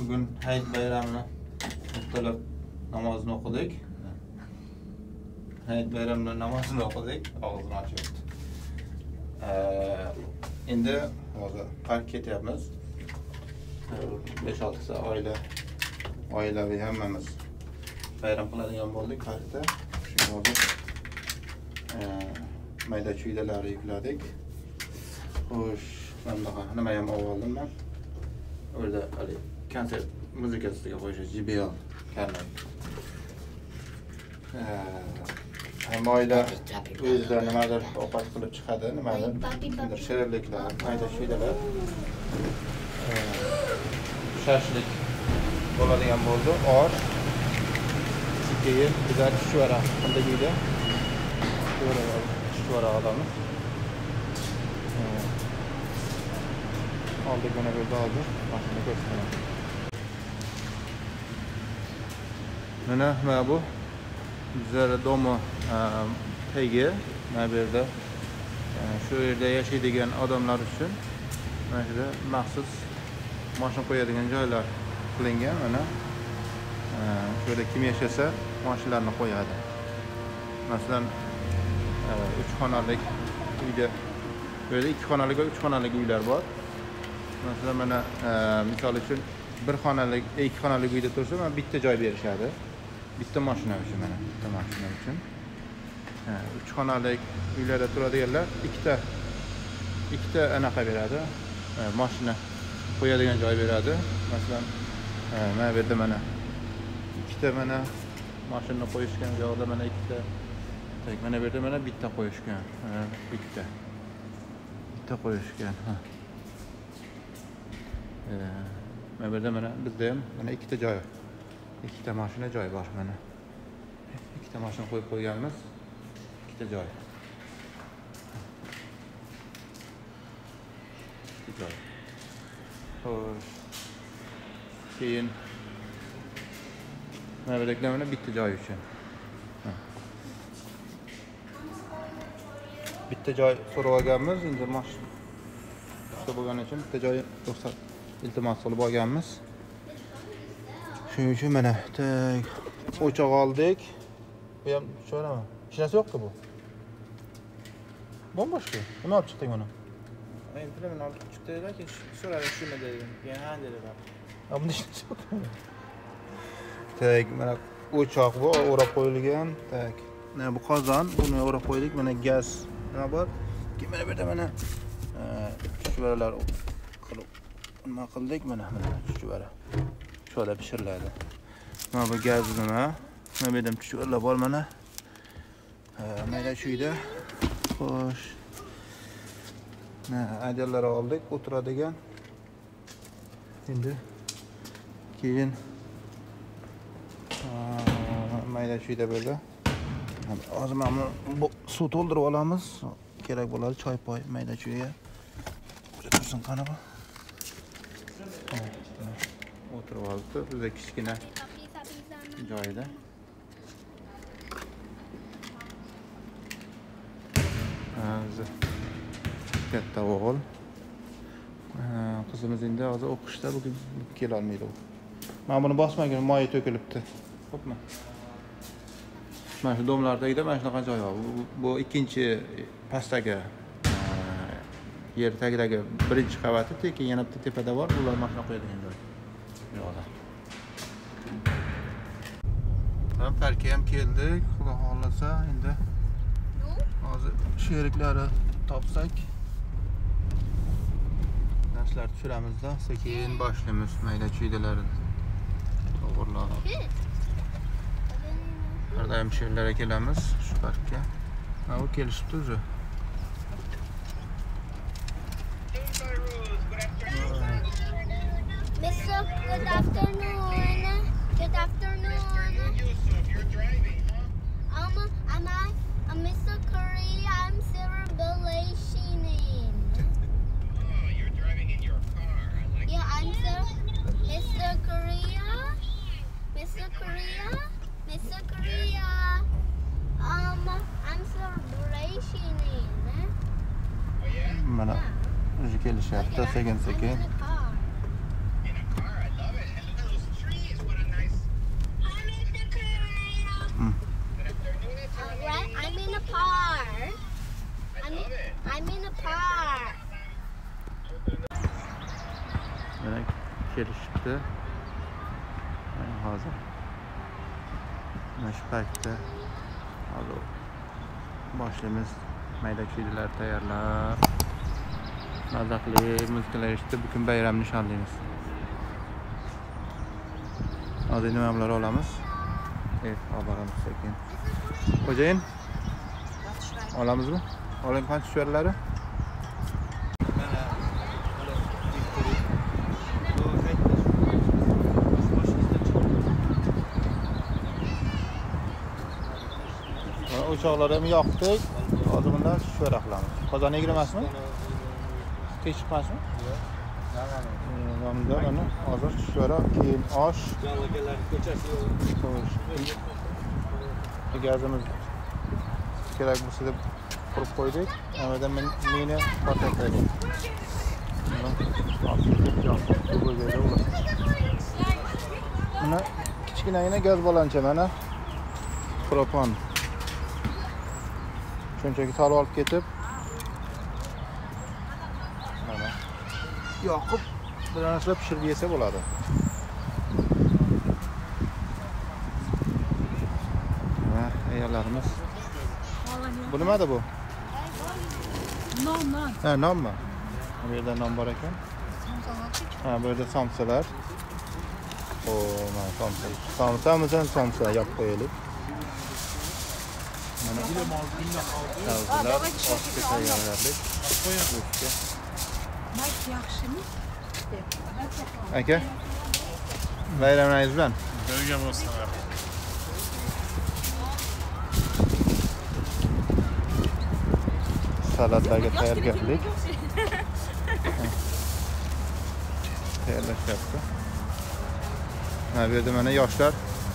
bugün Hayit bayramını muhtelif namazını okuduk. Hayit bayramının namazını okuduk. Ağzını açıyordu. Şimdi park etyapmiz. 5-6 oilaviy hammamiz bayram qiladigan bo'ldik parkda. Shunga olib mayda chuydalarni yukladik. Xo'sh, bunaqa nima ham oldim men. Orada hali konsert muzikasiga qo'yish JBL kanal. Hamma oila o'zida nimadir ovqat qilib chiqadi, nimadir shirinliklar, mayda chuydalar. Shashlik bo'ladigan bo'ldi. Osh, keyin bizlar chuchvara qildik uyda. Chuchvara olamiz. Aldık bana böyle aldı. Aslında göstereyim. Mana bu bizlar domo tegi mana bu yerda shu yerda yashaydigan odamlar uchun mana shunda maxsus mashina qo'yadigan joylar qilingan. Mana shu yerda kim yashasa mashinalarni qo'yadi. Masalan 3 xonalik uyda böyle 2 xonalik va 3 xonalik uylar bor. Mesela mana misol uchun 1 xonalik, 2 xonalik uyda tursa, mana bitta joy berishadi. Bitta mashina uchun mana, bitta mashina uchun. 3 xonalik uylarda turadiganlar ikkita anaqa beradi. Mashina qo'yadigan joy beradi. Masalan, mana bu yerda mana ikkita mana mashina qo'yishgan joyda mana ikkita. Mana bu yerda mana bitta qo'yishgan. Bitta qo'yishgan. Mana bu yerda mana bizda ham mana ikkita joy. Ikkita mashina joy bor mana. Ikkita mashina qo'yib qo'yganmiz. Ikkita joy. Ikkita joy. Xo'sh. Keyin mana bu yerda mana bitta joy uchun. Bitta joy so'rab olganmiz. Endi mashina bo'lgani uchun bitta joy ruxsat iltimos qilib olganmiz. Shuning uchun mana o'choq oldik. Bu ham sho'rami? Hech narsa yo'q-ku bu. Bomboshku. Nima olib chiqding buni? Men bilan olib chiqdilar, keyin so'radim shuni dedim. Keyin ha dedilar. Bunda hech narsa yo'q. Mana o'choq bu o'rab qo'yilgan. Mana bu qozon, buni o'rab qo'ydik. Mana gaz nima bor? Mana bu yerda mana chuchvaralar qilib nima qildik, mana chuchvara. Sho'da pishiriladi. Mana bu gaz nima? Mana bu yerda chuchvaralar bor mana. Mayda chuyda. Xo'sh. Ajallar oldik, o'tiradigan. Endi keyin mayda chuyda bo'ldi. Hozir mana bu suv to'ldirib olamiz. Kerak bo'ladi choy-poy mayda chuyga. Tursin qani bu? O'tirib oldi. Bizda kichkina joyda. Katta o'g'il. Qizimiz endi hozir o'qishda, bugun kela olmaydi u. Mana buni bosmagan, moyi to'kilibdi. Xo'pmi? Mana shu domlardagida mana shunaqa joy bor. Bu ikkinchi pastdagi yer tagidagi birinchi qavati, tekin yana tepada bor. Ular mashina qo'yadigan joy. Yo'qda. Ham parkka ham keldik. Xudo xolasa endi hozir sheriklari topsak darslar tushiramizda, sekin boshlaymiz mayda chuydalarni. To'g'rilab. Har doim she'rlarga kelamiz shu parkka. Mana u kelishibdi o'zi. Mr. Good afternoon. Good afternoon. You're driving, huh? I'm Mr. Curry. I'm celebrating. Oh, you're driving in your car. I like Yeah, I'm Mr. Korea. Mr. Korea. Mr. Korea. I'm celebrating. Oh, yeah? Mana o'zi kelishyapti sekin-sekin. In a car. I love it. kelishibdi. Hozir mana shu paytda hozir boshlaymiz. Mayda chiydilar tayyorlab. Mazaqli muzikalar eshitib, bugun bayram nishonlaymiz. Hozir nimalar olamiz? Olamiz sekin. Xo'jayin, olamizmi? Oling qancha tushirlari? O'choqlar ham yoqdik. Hozir bundan tushira qilamiz. Qozon egrimasmi? Tez chiqmasmi? Yo'q. Mana mana hozir tushira, keyin osh. Gazimiz kerak bo'lsa deb qurib qo'ydik. Anadan meni portladik. Mana kichkinagina gaz balancha mana propan. Shunchaki solib olib ketib mana yoqib bir narsa pishirib yesa bo'ladi. Va ayollarimiz. Bu nimada bu? Non. Ha, nonmi? Bu yerda non bor ekan. Ha, bu yerda somsalar. O, mana somsa yopib qo'yaylik. Mana savzilar, oshga tayyorlarlik. Mayk yaxshimi? Aka, bayramingiz bilan. Birga bo'lsinlar. Salatlarga tayyorgarlik. Tayyorlashyapti. Mana bu yerda mana yoshlar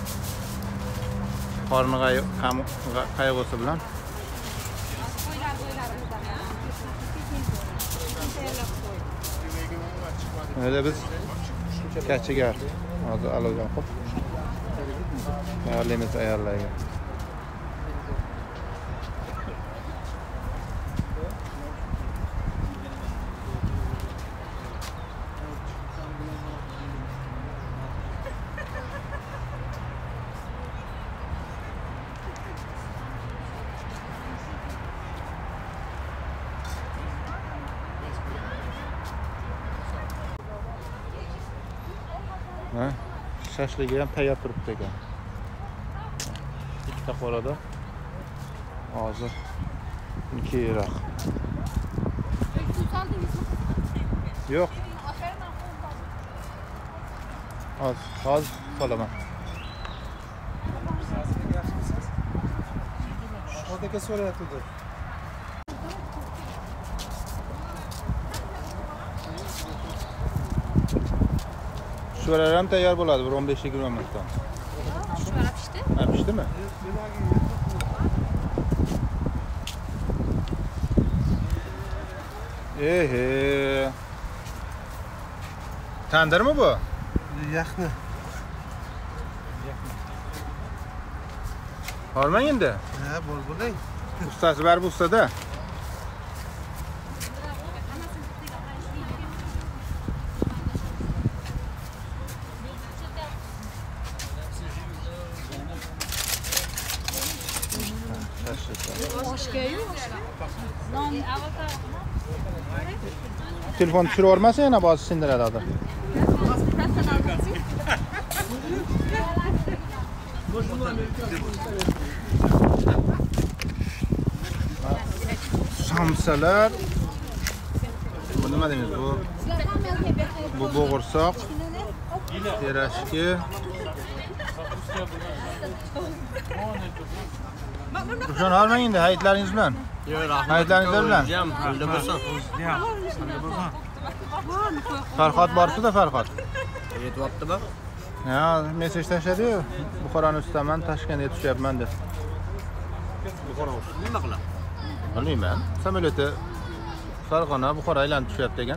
qorni qayg'usi bilan Öyle biz kachigar hozir alovdan qo'yib tayyorlaymiz ayollarga. Ha, shashligi ham tayyor turibdi ekan. Ikkita qorada. Hozir keyinroq. Yo'q. Hozir solaman. Shodaga so'rayapti. Shular ham tayyor bo'ladi, bir 15-20 minutdan. Shular pishdi? Ha, pishdimi? Tandirmi bu? Yaxni. Hormang endi. Ha, bo'ling. Ustasi bor bu ustada. Telefon tushirib olmasa yana boz sindiradi hozir. Somsalar. Bu nima deymiz bu? Bu bo'g'irsoq, terashki. Ruxshan olmang endi hayitlaringiz bilan. Hayitlaringiz bilan. Farhod borsa-da Farhod. Yetyaptimi? Ya, mesaj tashladi-yu. Buxoroning ustidaman, Toshkentga tushyapman deb. Buxoro nima qiladi? Bilmayman. Samolyoti Farg'ona, Buxoro aylanib tushyapti ekan.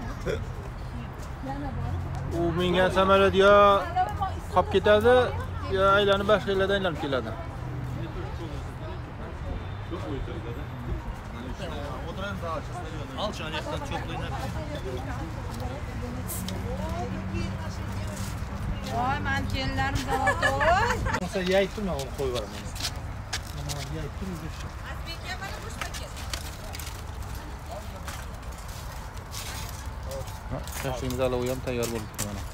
U mingan samolyot yo qolib ketadi, yo aylanib boshqa yerlardan aylanib keladi. Al şu ayaktan çöpleyin. Voy, men kelinlarim zavod. Sen yaytın mı onu koy var mı? Yaytın mı? Şaşlığımızı alıp uyam tayyor bo'libdi mana.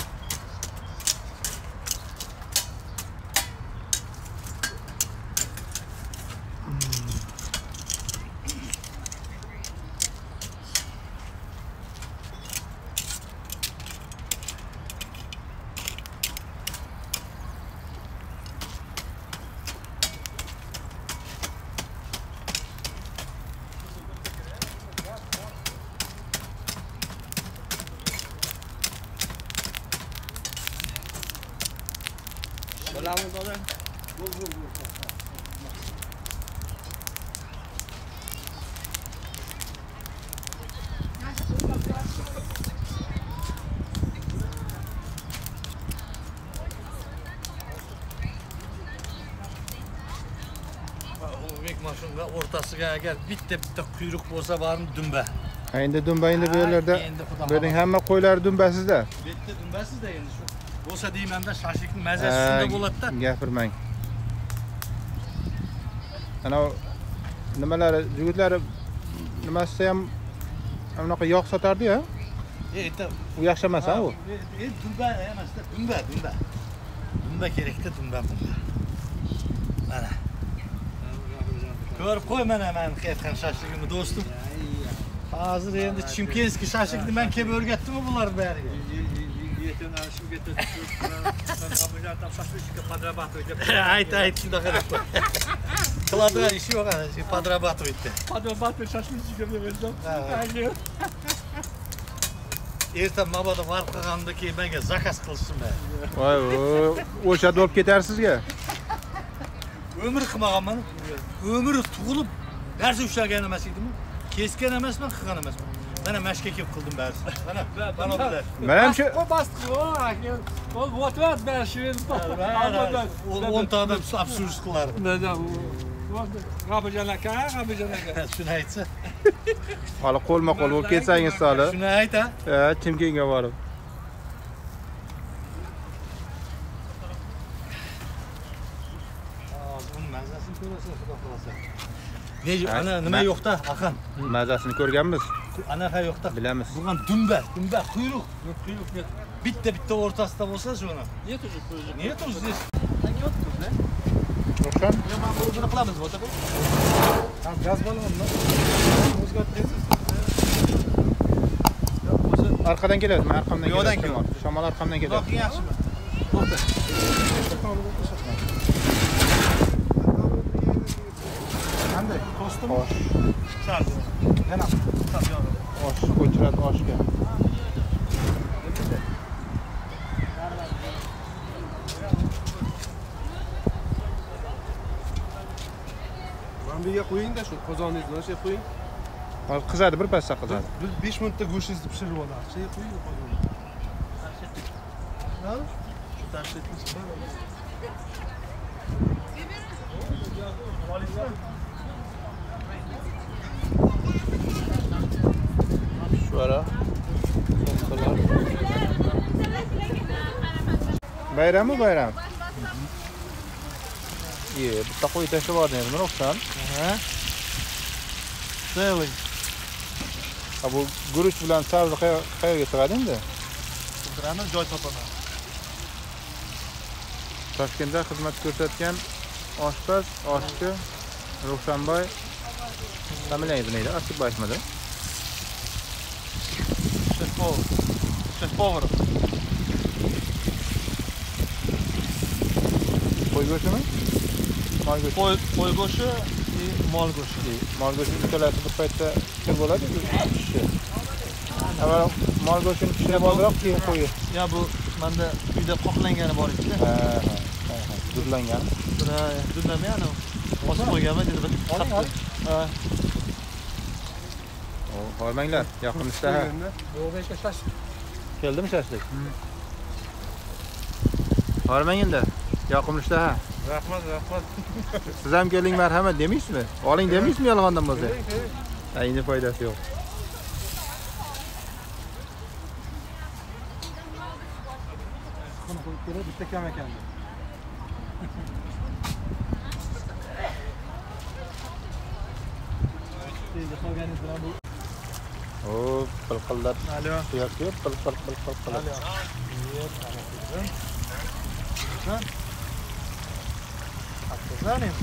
Bilaman dada. Ulug'bek mashinaga o'rtasiga agar bitta quyruq bo'lsa bormi dumba. Endi dumba endi bu yerlarda Endi xudo buning hamma qo'ylar dumbasizda. Bitta dumbasizda endi shu. Bo'lsa deymanda shashlikning mazasi shunda bo'ladi-da. Gapirmang. Ana nimalari yig'itlari nimasida ham anaqa yog' sotardi-ya. U yaxshi emas ha u. Dumba emasda, dumba. Dumba kerakda dumba. Mana. Ko'rib qo'y mana men qilayotgan shashligimni do'stim. Hozir endi Chimkenskiy shashlikni men kelib o'rgatdimmi bular bariga? Ayt shunaqa deb qo'y. Qiladigan ishi yo'q ana, подрабатывать. Подрабатывать шашлычка berdim. Erta mabodo var qilganda keyin menga zakaz qilishsin. Voy, o'sha olib ketarsizga. Ömür qilmaganman. Ömrü tug'ilib narsa ushlagan emas edimi? Kesgan emasman, qilgan emasman. Mana mashka kelib qildim ba'zi. Mana bular. Men ham shu Bastı o. Ol votvat ben şirin. 10 ta odam absurd qilar. Qabijan aka. Shuni aytsa. hali qo'lma-qo'l bo'lib ketsangiz soli. Shuni ayt ha. Chimkenga borib. Bunun mazasini ko'rasizlar, xudo xolasa. Ana nima yo'qda, Akan? Mazasini ko'rganmiz. Anaqa yo'qda. Bilamiz. Bugan dumba, quyruq. Bitta o'rtasida bo'lsa shuni. Нет уже позже. Нет уже здесь. Ruxshan? Mana bu o'zini qilamiz, ota. Ha gaz balonmi? O'zgartirasiz. Arqadan keladi, men arqamdan kelyapman. Shamol arqamdan kelyapti. Buloqing yaxshimi? Qanday? To'stimi? Osh. Sal. Yana. Osh o'chiradi oshga. Mambiga qo'ying-da shu qozoningizni o'sha qo'ying. Hozir qizadi, bir pasda qizadi. 5 minutda go'shtingizni pishirib oladi. Shay qo'ying qozonni. Shu tashlikni chiqarib. Shu ara. Bayrammi bayram? Bitta qo'y tashlab yubordingiz, Ruxshan? Целый. Bu guruch bilan sabzi qayerga sig'adi endi? Qudranni joy topaman. Toshkentda xizmat ko'rsatgan oshpaz, oshchi Ruxshanboy familiyangiz neydi? Asibboyevmidi? Шеф-повар. Qo'y go'shtimi? Mol go'shti. Qo'y go'shti и mol go'shti. Mol go'shti ikkalasi bir paytda pishir bo'ladi, pishishi. Avval mol go'shtini pishirib oldiroq, keyin qo'yi. Ya bu menda uyda qoqlangani bor edi-da. Ha. Durlangan. Durlamay ana. Osib qo'yganman dedi bir. Ha. Hormanglar, yoqimlisi ha. Yo'g'bekka shash. Keldimi shashlik? Hormang endi. Yoqimlisi ha. Rahmat. Siz ham keling, marhamat demaysizmi? Oling demaysizmi yolg'ondan bo'lsa? Ayni foydasi yo'q. Buni qo'yib ko'ra, bitta kam ekan. Tezda qolganingiz bilan bu O, pılqillab. Alo. Yo'q, pil. Alo. Yo'q, ana kızım. Sen? Haklısın ne?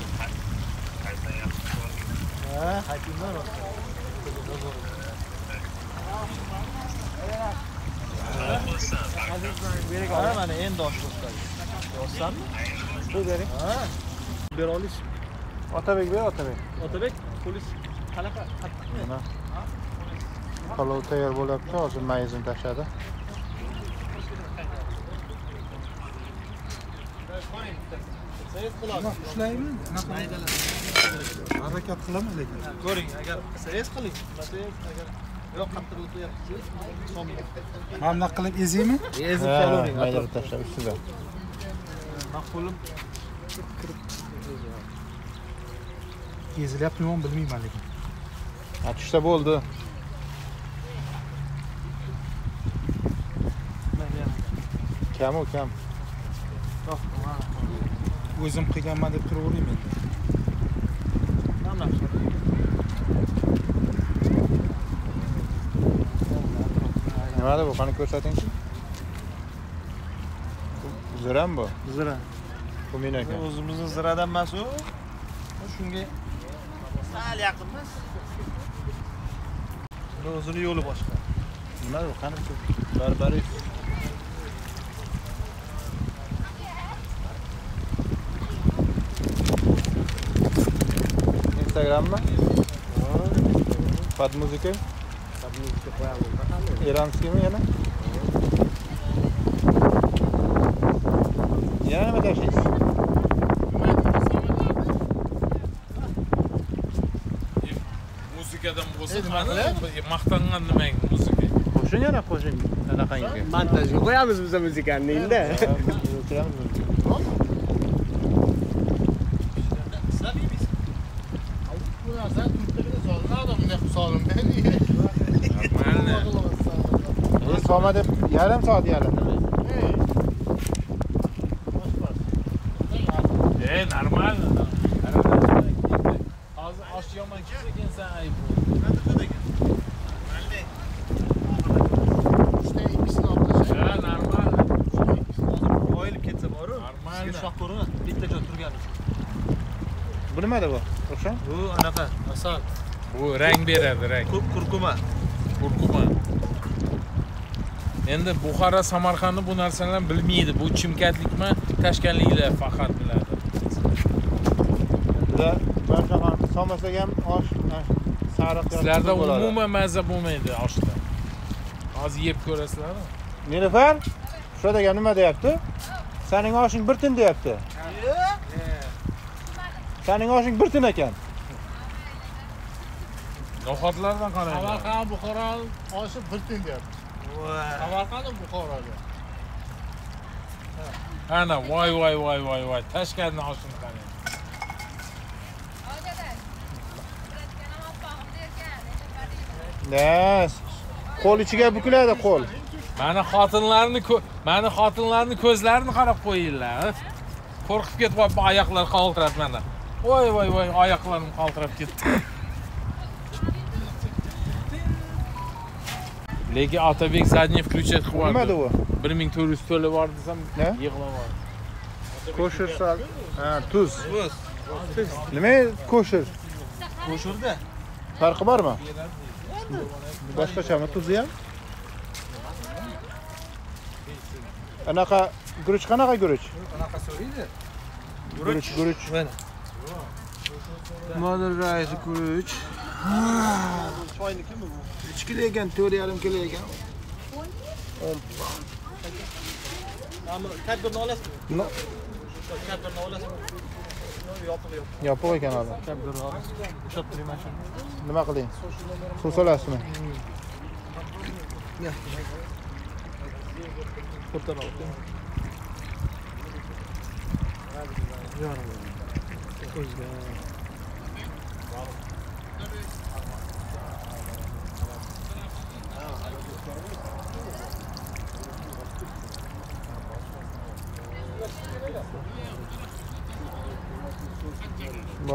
Ha, hakimler o. Ha, mana endi oshqo'shlar. Yo'qsanmi? Shu bering. Ha. Ber olish. Otabek ber, Otabek. Otabek, polis qanaqa qattiqmi? Mana. Palov tayyor bo'lyapti, hozir mayizini tashladi. Ushlaymi? Harakat qilamiz lekin. Ko'ring, agar sayz qiling, agar yo'q qattiq o'tyapsiz, so'ming. Mana bunaqa qilib ezingmi? Ezib qo'ying. Maydalab tashlab ustida. Maqbulim ezilyaptimi bilmayman lekin. Tushsa bo'ldi. Kam. O'zim qilganman deb turaveraymi endi. Nimada bu? Qani ko'rsatingchi. Ziram bu. Zira. Bu men ekan. O'zimizni ziradan emas u. Shunga sal yaqin emas. O'zini yo'li boshqa. Nima bu? Qani barbari. Instagrammi? Под muzika qo'yamiz. Iranskiymi yana? Yana nima tashlaysiz? Muzikadan bo'lsa maqtangan nimang muzika? Qo'shin yana qo'shin anaqangiga. Montajga qo'yamiz biz muzikani endi. Soma deb yarim soat yalindi. Normal. Hozir osh yomon kelsa ekansan ayb bo'ldi. Normal. Qo'yilib ketsa boru. Normal. Shoh ko'rinadi. Bitta joy turgani. Bu nimada bu? O'xsham? Bu anaqa, asal. Bu rang beradi, rang. Kurkuma. Endi Buxoro, Samarqandni bu narsalarni bilmaydi. Bu chimkatlikmi, tashkanliklar faqat biladi. Bular boshqa ham solmasak ham osh sariq Sizlarda umuman mazza bo'lmaydi oshda. Hozir yeb ko'rasizlarmi? Nilufar, shurada ham nima deyapti? Sening oshing bir tin deyapti. Sening oshing bir tin ekan. No'xatlardan qarang. Samarqand, Buxoro oshi bir tin deyapti. Samarqand, Buxoroga. Ana, voy. Tashkanning oshini qarang. Yes. Qo'l ichiga bukiladi qo'l. Mani xotinlarni ko'zlarini qarab qo'yinglar. Qo'rqib ketib qolib oyoqlar qaltiradi mana. Voy, oyoqlarim qaltirab ketdi. Lekin Otabek задний включать qilib Nimada u? 1400 to'lab bor desam, Ne? yig'lab oldi. Ko'shir sal. Ha, tuz. Nima ko'shir? Qo'shirda. Farqi bormi? Boshqachami tuzi ham? Anaqa guruch qanaqa guruch? Anaqa so'raydi. Guruch. Mana. Mother rice guruch. Choynikimi bu? 3 kilo ekan, 4,5 kilo ekan. Ammo kadrni olasizmi? No. Kadrni olasizmi? Yopiq. Yopiq ekan hali. Kadrni olasiz. Ushlab turayman shuni. Nima qiling? Suv solasizmi? Qo'rtan ol.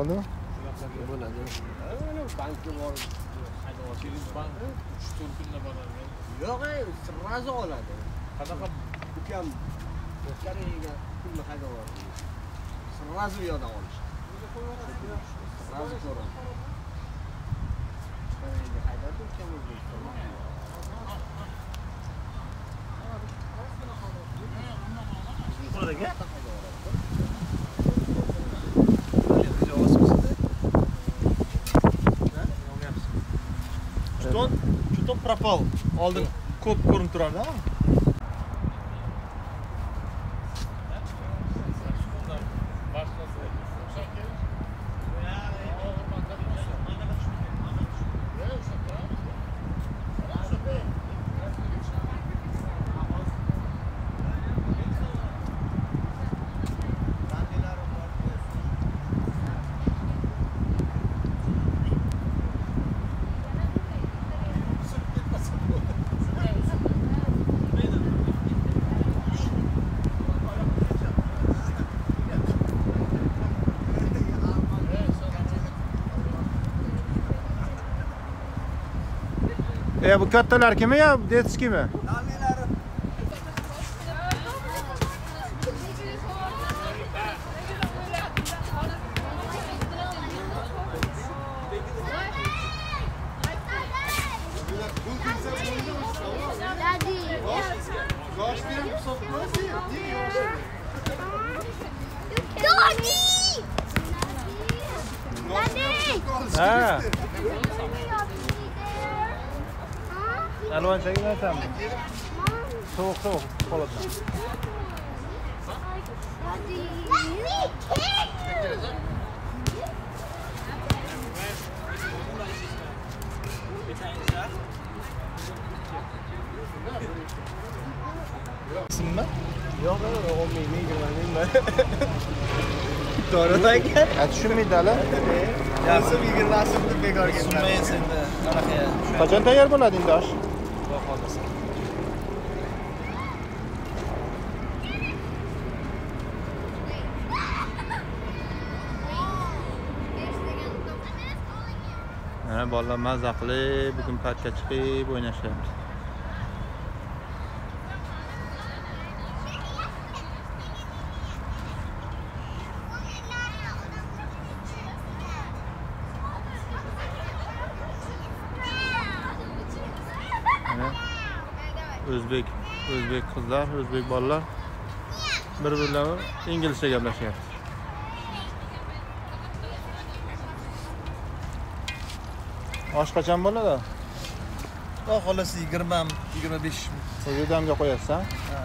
bo'ldimi? Bo'ladi. Bankka borib Bank 3-4 kunda boradi. yo'q, sirrazi oladi. Qanaqa Ukam Koreyaga pulni qayda oladi? Sirrazi u yoqdan olish. Sirrazi ko'radi. Koreyaga haydab ukam O'zbekistonga. Buradaga? Chuton propal. Oldin ko'p ko'rinib turardi. Bu kattalar kimi ya? Detski kimi? Ha. Alvan çekin atam. Soğuk kola. Sizmi? Yo'q, olmaydi, yigirmaning to'g'ri ekan. Tushunmaydi hali. Yaxshi 20 so'mni bekorga Tushunmaysiz endi. Qanaqa? Qachon tayyor bo'ladi endi osh? Xudo xolasa. Mana bolalar mazza qilib, bugun parkka chiqib o'ynashyapti. O'zbek qizlar, o'zbek bolalar bir-birlari inglizcha gaplashyapti. Osh qachon bo'ladi? Xudo xolasa 20-25. O'zi damga qo'yasiz-a?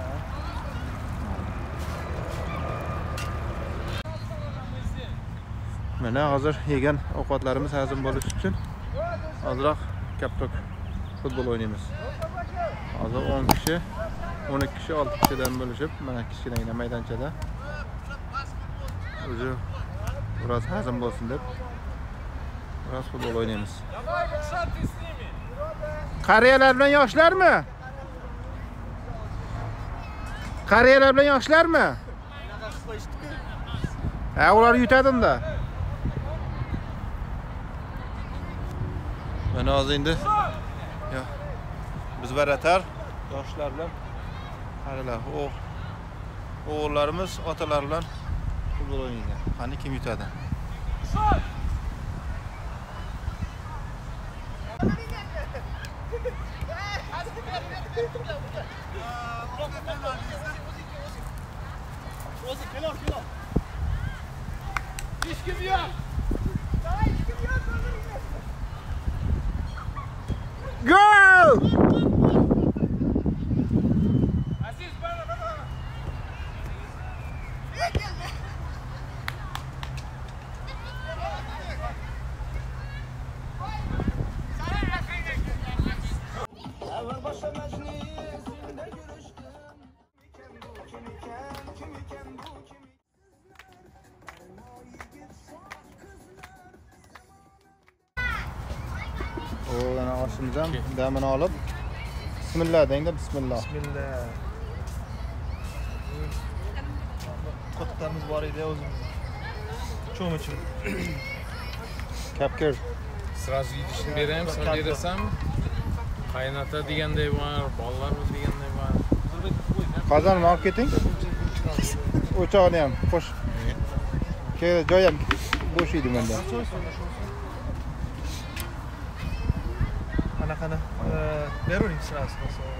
Mana hozir yegan ovqatlarimiz hazm bo'lishi uchun ozroq kaproq futbol o'ynaymiz. Hozir 10 kishi, 12 kishi, 6 kishidan bo'lishib, mana kichkinagina maydonchada o'zi biroz hazm bo'lsin deb biroz futbol o'ynaymiz. Qariyalar bilan yoshlarmi? Qariyalar bilan yoshlarmi? Ha, ular yutadi-da. Mana hozir endi biz baratar yoshlar bilan qariyalar, o'g'illarimiz otalar bilan futbol o'ynaydi. Qani kim yutadi? Go! Yana oshimiz ham damini olib bismillah dengda, bismillah. Bismillah. Qo'tqamiz bor edi o'zimiz. Cho'michi. Kapkir. Sразу idishni beraymi, sen berasanmi? Qaynota deganday bor, bolalar deganday bor. Qozonni olib keting. O'choqni ham qo'sh. Keyin joy ham bo'sh edi menda. Qanaqani beravering sразу.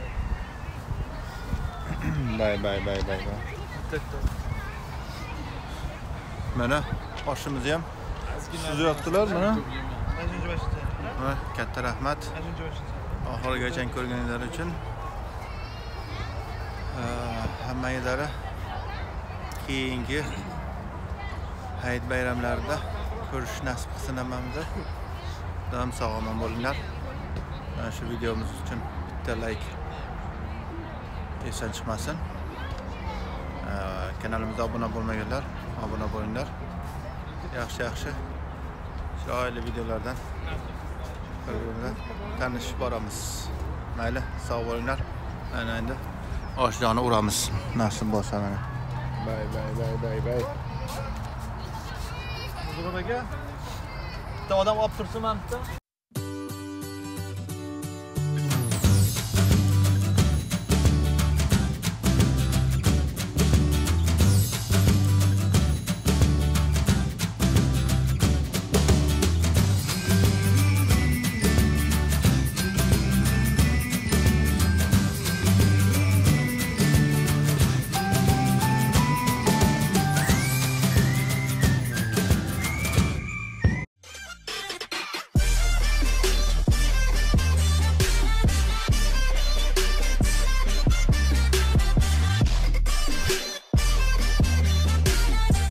Bay. Mana oshimizni ham suzyaptilar mana. Ha, katta rahmat. Oxirigacha ko'rganinglar uchun. Hammangizlarni keyingi hayit bayramlarida ko'rish nasib qilsin hammamizga. Doim sog'-omon bo'linglar. Mana shu videomiz uchun bitta like esdan chiqmasin. Kanalimizga obuna bo'lmaganlar obuna bo'linglar. Yaxshi chiroyli videolardan bir-birini tanishib boramiz. Mayli, sog' bo'linglar. Mana endi oshjonni uramiz. Nasib bo'lsa mana. Bay. Zo'r aka. Bitta odam olib tursin mana bitta.